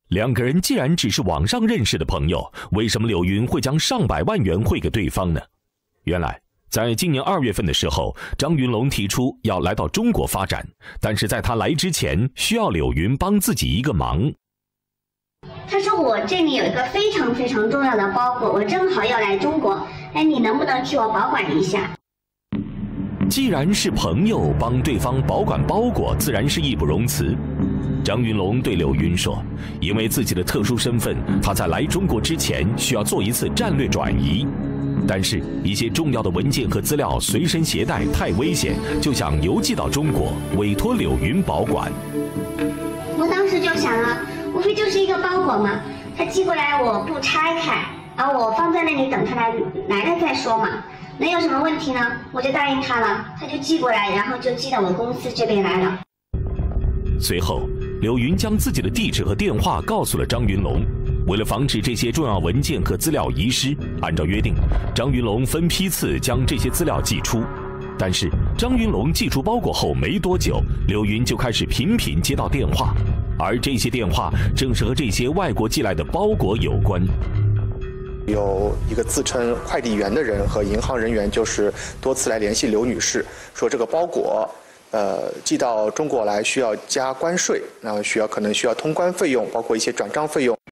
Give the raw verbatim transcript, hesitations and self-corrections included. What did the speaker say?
两个人既然只是网上认识的朋友，为什么柳云会将上百万元汇给对方呢？原来，在今年二月份的时候，张云龙提出要来到中国发展，但是在他来之前，需要柳云帮自己一个忙。 他说我这里有一个非常非常重要的包裹，我正好要来中国，哎，你能不能替我保管一下？ 既然是朋友，帮对方保管包裹，自然是义不容辞。张云龙对柳云说，因为自己的特殊身份，他在来中国之前需要做一次战略转移，但是一些重要的文件和资料随身携带太危险，就想邮寄到中国，委托柳云保管。 我当时就想了，无非就是一个包裹嘛，他寄过来我不拆开，然后我放在那里等他来来了再说嘛，能有什么问题呢？我就答应他了，他就寄过来，然后就寄到我公司这边来了。 随后，柳云将自己的地址和电话告诉了张云龙。为了防止这些重要文件和资料遗失，按照约定，张云龙分批次将这些资料寄出。但是张云龙寄出包裹后没多久，柳云就开始频频接到电话，而这些电话正是和这些外国寄来的包裹有关。 有一个自称快递员的人和银行人员，就是多次来联系刘女士，说这个包裹，呃，寄到中国来需要加关税，然后需要可能需要通关费用，包括一些转账费用。